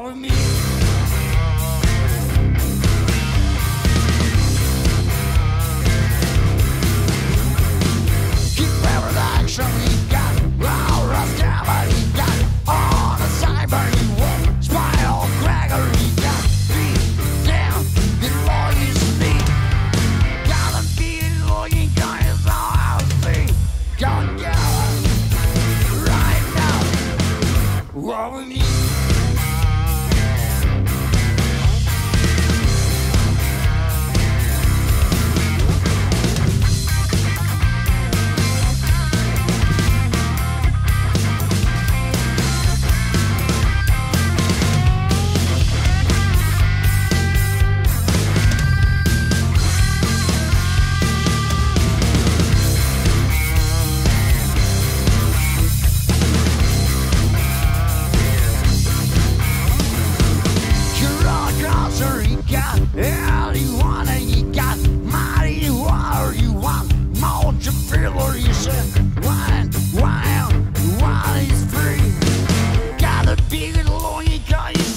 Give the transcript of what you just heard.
Roll with me. Keep everything we got. All rust down, he got on the cyber. He won't smile, Gregory. He got beat down before you sleep. Gotta be looking kind of how I see. Don't get right now. Roll with me. All you want and you got mighty water you want more to feel or you said wine is free. Got a big long you got